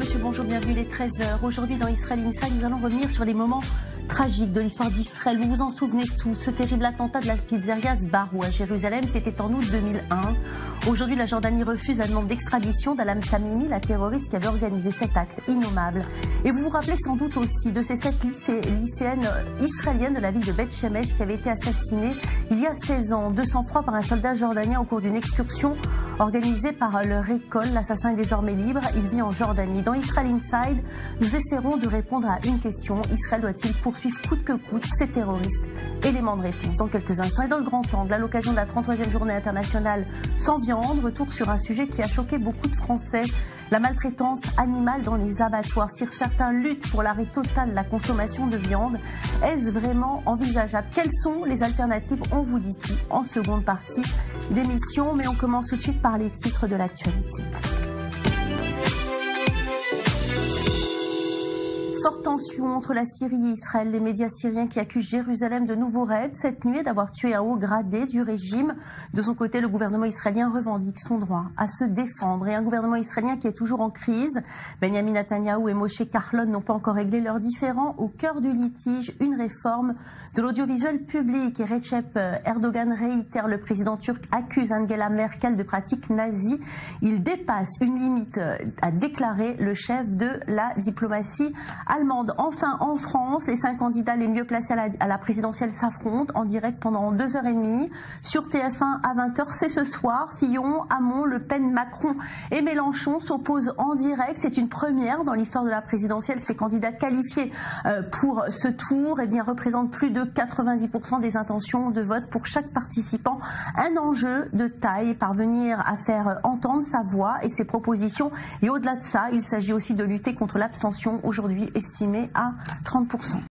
monsieur, bonjour, bienvenue, il est 13h. Aujourd'hui dans Israel Inside, nous allons revenir sur les moments tragiques de l'histoire d'Israël. Vous vous en souvenez tous, ce terrible attentat de la pizzeria Sbarro à Jérusalem, c'était en août 2001. Aujourd'hui, la Jordanie refuse la demande d'extradition d'Alam Tamimi, la terroriste qui avait organisé cet acte innommable. Et vous vous rappelez sans doute aussi de ces 7 lycéennes israéliennes de la ville de Beth Shemesh qui avaient été assassinées il y a 16 ans, de sang-froid par un soldat jordanien au cours d'une excursion organisée par leur école. L'assassin est désormais libre, il vit en Jordanie. Dans Israel Inside, nous essaierons de répondre à une question. Israël doit-il poursuivre coûte que coûte ces terroristes? Élément de réponse dans quelques instants. Et dans le grand angle, à l'occasion de la 33e journée internationale sans viande, retour sur un sujet qui a choqué beaucoup de Français. La maltraitance animale dans les abattoirs. Si certains luttent pour l'arrêt total de la consommation de viande, est-ce vraiment envisageable? Quelles sont les alternatives? On vous dit tout en seconde partie d'émission, mais on commence tout de suite par les titres de l'actualité. Forte tension entre la Syrie et Israël, les médias syriens qui accusent Jérusalem de nouveaux raids cette nuit et d'avoir tué un haut gradé du régime. De son côté, le gouvernement israélien revendique son droit à se défendre. Et un gouvernement israélien qui est toujours en crise. Benjamin Netanyahou et Moshe Kahlon n'ont pas encore réglé leurs différends. Au cœur du litige, une réforme de l'audiovisuel public. Et Recep Erdogan réitère, le président turc accuse Angela Merkel de pratiques nazies. Il dépasse une limite, a déclaré le chef de la diplomatie allemande. Enfin, en France, les 5 candidats les mieux placés à la présidentielle s'affrontent en direct pendant 2h30 sur TF1 à 20h. C'est ce soir. Fillon, Hamon, Le Pen, Macron et Mélenchon s'opposent en direct. C'est une première dans l'histoire de la présidentielle. Ces candidats qualifiés pour ce tour représentent plus de 90% des intentions de vote pour chaque participant. Un enjeu de taille, parvenir à faire entendre sa voix et ses propositions. Et au-delà de ça, il s'agit aussi de lutter contre l'abstention, aujourd'hui estimée à 30%.